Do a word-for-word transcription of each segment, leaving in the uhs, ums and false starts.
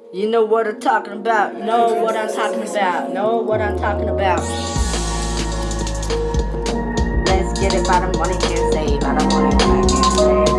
You know what I'm talking about. You know what I'm talking about. Know what I'm talking about. Let's get it by the money can't save. By the money I can't save.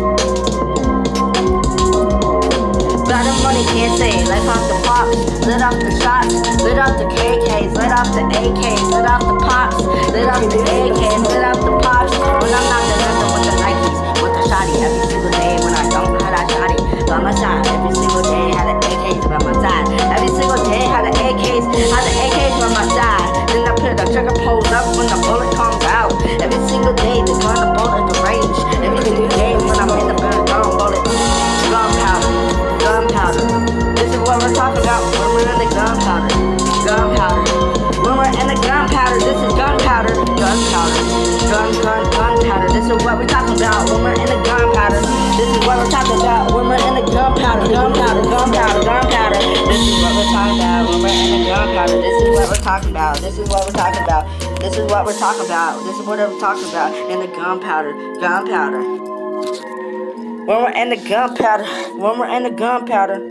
By the money can't save. Let off the pops, let off the shots, let off the K Ks, let off the A Ks, let off the pops, let off the A Ks, let off the pops. When I'm not the nothing with the Nikes, with the shotty every single day. When I don't have that shotty by my side, every single day had the A Ks by my side. Every single day had the A Ks, had the A Ks by my side. Then I put the trigger pulls up when the bullet comes out. Every single day the gun, the bullet, the range. Every single day when I'm in the gun, gun bullet, gunpowder, gunpowder. This is what we're talking about when we're in the gunpowder, gunpowder. When we're in the gunpowder, this is gunpowder, gunpowder, gun, gun, gunpowder. This is what we're talking about when we're in the gunpowder. This is what we're talking about when we're in the gunpowder, gunpowder, gunpowder, gunpowder. This is what we're talking about when we're in the gunpowder. This is what we're talking about. This is what we're talking about. This is what we're talking about. This is what we're talking about in the gunpowder, gunpowder. When we're in the gunpowder, when we're in the gunpowder.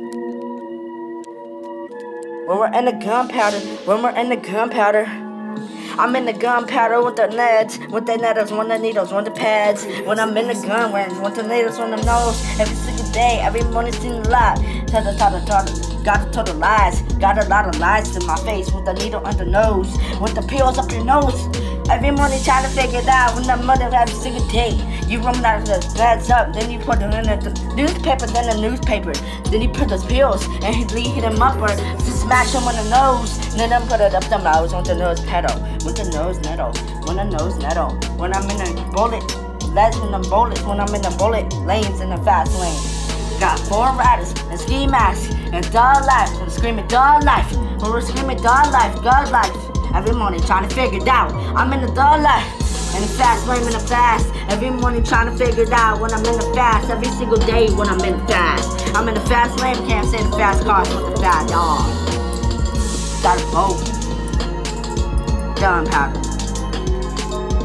When we're in the gunpowder, when we're in the gunpowder. I'm in the gunpowder with the nets, with the nettles, with the needles, with the pads. When I'm in the gun range, with the needles on the nose. Every single day, every morning seen a lot. Tell the, tell the, tell the, got to tell the lies. Got a lot of lies in my face with the needle on the nose. With the pills up your nose. Every morning trying to figure it out when I'm mother every single day. You run out of the beds up, then you put it in the newspaper, then the newspaper. Then you put those pills and he lead them up or to smash them on the nose. And then I put it up the nose with the nose pedal. With the nose nettle, when the nose nettle. When I'm in the bullet, that's when the bullets, when I'm in the bullet lanes in the fast lane. Got four riders and ski masks and dog life. And screaming dog life. When we're screaming dog life, God life. Every morning trying to figure it out. I'm in the dog life. In the fast lane, in the fast. Every morning trying to figure it out when I'm in the fast. Every single day when I'm in the fast. I'm in the fast lane, can't say the fast cars with the fast dog. Got a boat. Gunpowder.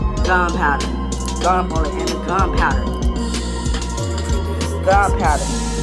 Gunpowder. Gun bullet and the gunpowder. Gunpowder.